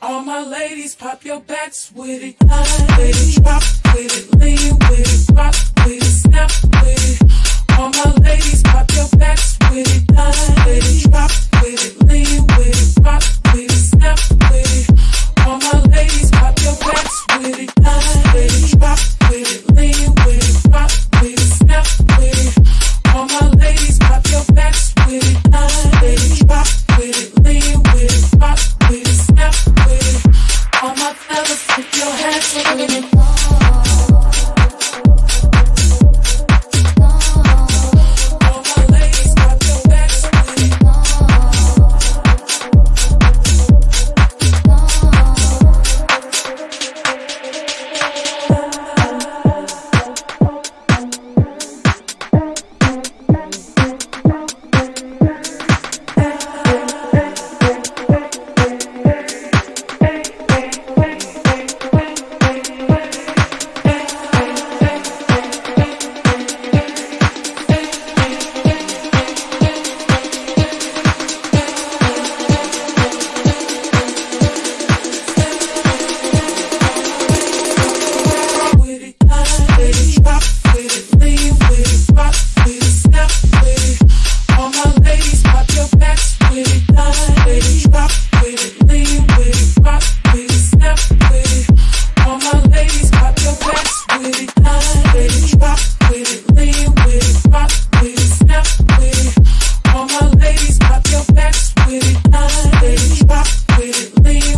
All my ladies, pop your backs with it. With it, drop with it, lean with it, rock with it, snap with it. All my ladies, pop your backs with it. With it, drop with it, lean with it, rock with it, snap with it. All my ladies, pop your backs with it. With it, drop with it, lean with it, rock with it, snap with it. All my ladies, pop your backs with it. With it, drop with it, lean with it, rock with it, snap with it. All my fellas, put your hands with it.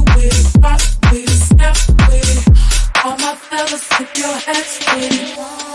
All my fellas, put your hands with it.